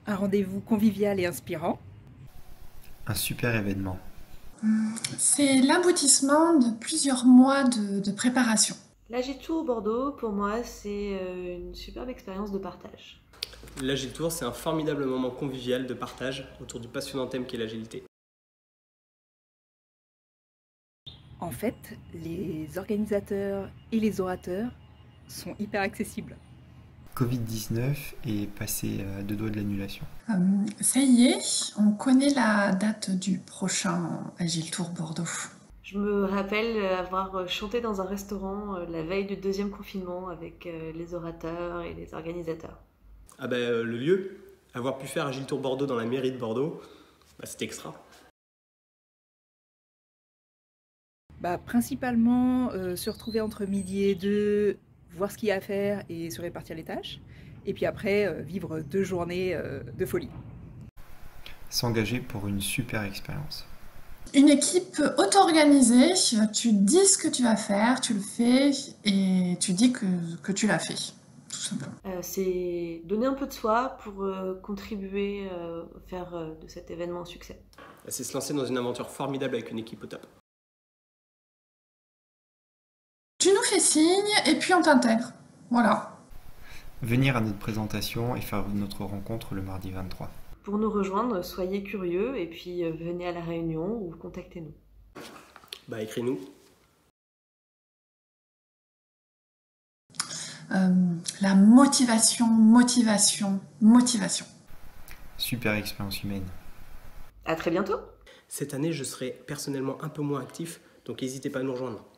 Un rendez-vous convivial et inspirant. Un super événement. C'est l'aboutissement de plusieurs mois de préparation. L'Agitour Bordeaux, pour moi, c'est une superbe expérience de partage. L'Agiltour, c'est un formidable moment convivial de partage autour du passionnant thème qu'est l'agilité. En fait, les organisateurs et les orateurs sont hyper accessibles. Covid-19 est passé à deux doigts de l'annulation. Ça y est, on connaît la date du prochain Agiltour Bordeaux. Je me rappelle avoir chanté dans un restaurant la veille du deuxième confinement avec les orateurs et les organisateurs. Le lieu, avoir pu faire Agiltour Bordeaux dans la mairie de Bordeaux, c'était extra. Principalement se retrouver entre midi et 2, voir ce qu'il y a à faire et se répartir les tâches. Et puis après, vivre 2 journées de folie. S'engager pour une super expérience. Une équipe auto-organisée, tu dis ce que tu vas faire, tu le fais et tu dis que tu l'as fait, tout simplement. C'est donner un peu de soi pour contribuer à faire de cet événement un succès. C'est se lancer dans une aventure formidable avec une équipe au top. Tu nous fais signe et puis on t'intègre. Voilà. Venir à notre présentation et faire notre rencontre le mardi 23. Pour nous rejoindre, soyez curieux et puis venez à la réunion ou contactez-nous. Écris-nous. La motivation. Super expérience humaine. À très bientôt. Cette année, je serai personnellement un peu moins actif, donc n'hésitez pas à nous rejoindre.